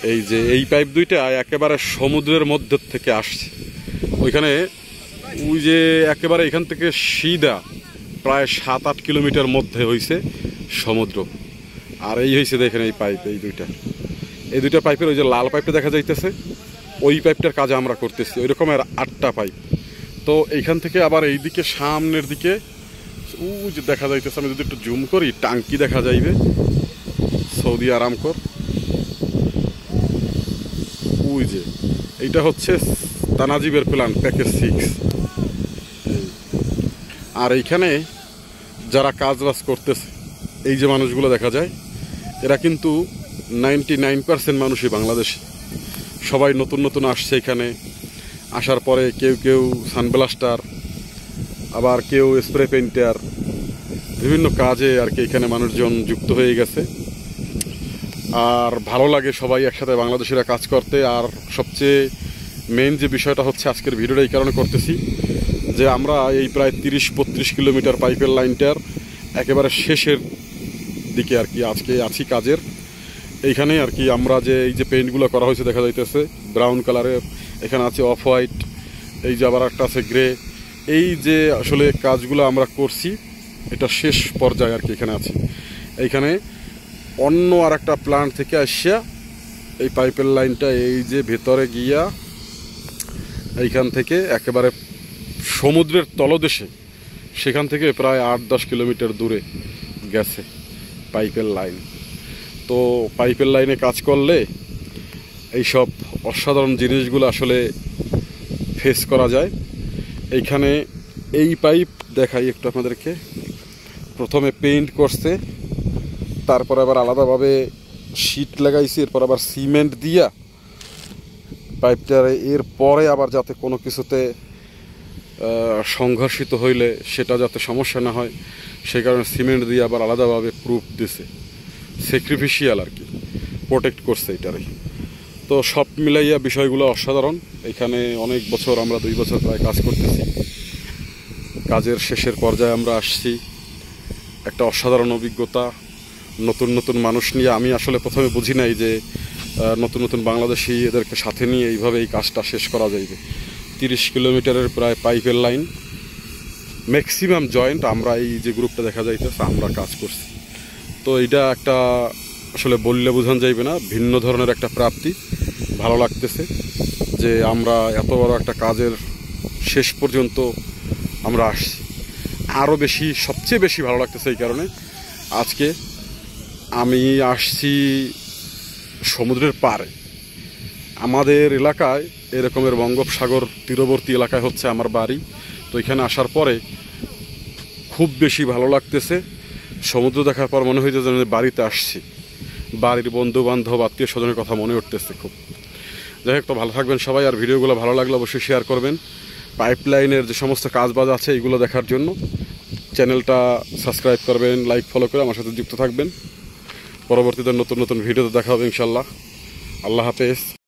এই যে এই পাইপ দুইটা একেবারে সমুদ্রের মধ্য থেকে আসছে। ওইখানে ওই যে একেবারে এখান থেকে সিধা প্রায় 7-8 কিলোমিটার মধ্যে হয়েছে সমুদ্র। আর এই হয়েছে দেখেন এই পাইপ, এই দুইটা পাইপের ওই যে লাল পাইপটা দেখা যাইতেছে, ওই পাইপটার কাজ আমরা করতেছি। ওই রকমের 8টা পাইপ। তো এইখান থেকে আবার এইদিকে সামনের দিকে ওই যে দেখা যাইতেছে, আমি যদি একটু জুম করি টাঙ্কি দেখা যাইবে, সৌদি আরামকোর। ওই যে এইটা হচ্ছে তানাজিবের প্ল্যান প্যাকেজ 6। আর এইখানে যারা কাজ বাজ করতেছে এই যে মানুষগুলো দেখা যায়, এরা কিন্তু 99% মানুষই বাংলাদেশি। সবাই নতুন নতুন আসছে এখানে। আসার পরে কেউ সানব্লাস্টার, আবার কেউ স্প্রে পেইন্টার, বিভিন্ন কাজে আর কি এখানে মানুষজন যুক্ত হয়ে গেছে। আর ভালো লাগে সবাই একসাথে বাংলাদেশিরা কাজ করতে। আর সবচেয়ে মেইন যে বিষয়টা হচ্ছে আজকের ভিডিওটা এই কারণে করতেছি যে আমরা এই প্রায় 30-32 কিলোমিটার পাইপের লাইনটার একেবারে শেষের দিকে আর কি আজকে আছি কাজের। এইখানে আর কি আমরা যে এই যে পেইন্টগুলো করা হয়েছে দেখা যাইতেছে ব্রাউন কালারের, এখানে আছে অফ হোয়াইট, এই যে আবার একটা আছে গ্রে। এই যে আসলে কাজগুলো আমরা করছি এটা শেষ পর্যায়ে আর কি এখানে আছে। এইখানে অন্য আর একটা প্ল্যান্ট থেকে আসিয়া এই পাইপের লাইনটা এই যে ভেতরে গিয়া এইখান থেকে একেবারে সমুদ্রের তলদেশে, সেখান থেকে প্রায় 8-10 কিলোমিটার দূরে গেছে পাইপের লাইন। তো পাইপের লাইনে কাজ করলে এইসব অসাধারণ জিনিসগুলো আসলে ফেস করা যায়। এইখানে এই পাইপ দেখাই একটু আপনাদেরকে। প্রথমে পেইন্ট করছে, তারপর আবার আলাদাভাবে শীট লাগাইছে, এরপর আবার সিমেন্ট দিয়া পাইপটার এরপরে আবার যাতে কোনো কিছুতে সংঘর্ষিত হইলে সেটা যাতে সমস্যা না হয় সেই কারণে সিমেন্ট দিয়ে আবার আলাদাভাবে প্রুফ দিছে, স্যাক্রিফিশিয়াল আর কি প্রোটেক্ট করছে এটারই। তো সব মিলাইয়া বিষয়গুলো অসাধারণ। এখানে অনেক বছর, আমরা 2 বছর প্রায় কাজ করতেছি। কাজের শেষের পর্যায়ে আমরা আসছি। একটা অসাধারণ অভিজ্ঞতা, নতুন নতুন মানুষ নিয়ে। আমি আসলে প্রথমে বুঝি নাই যে নতুন নতুন বাংলাদেশি এদেরকে সাথে নিয়ে এইভাবে এই কাজটা শেষ করা যাইবে। 30 কিলোমিটারের প্রায় পাইপের লাইন, ম্যাক্সিমাম জয়েন্ট আমরা এই যে গ্রুপটা দেখা যাইতেছে আমরা কাজ করছি। তো এইটা একটা আসলে বললে বোঝানো যাইবে না, ভিন্ন ধরনের একটা প্রাপ্তি। ভালো লাগতেছে যে আমরা এত বড় একটা কাজের শেষ পর্যন্ত আমরা আসছি। আরও বেশি, সবচেয়ে বেশি ভালো লাগতেছে এই কারণে আজকে আমি আসছি সমুদ্রের পাড়ে। আমাদের এলাকায় এরকমের বঙ্গোপসাগর তীরবর্তী এলাকায় হচ্ছে আমার বাড়ি। তো এখানে আসার পরে খুব বেশি ভালো লাগতেছে। সমুদ্র দেখার পর মনে হইতেছে যে বাড়িতে আসছি, বাড়ির বন্ধু বান্ধব আত্মীয় স্বজনের কথা মনে উঠতেছে খুব। যাই হোক, তো ভালো থাকবেন সবাই। আর ভিডিওগুলো ভালো লাগলে অবশ্যই শেয়ার করবেন। পাইপলাইনের যে সমস্ত কাজবাজ আছে এইগুলো দেখার জন্য চ্যানেলটা সাবস্ক্রাইব করবেন, লাইক ফলো করে আমার সাথে যুক্ত থাকবেন। পরবর্তীতে নতুন নতুন ভিডিওতে দেখা হবে ইনশাল্লাহ। আল্লাহ হাফেজ।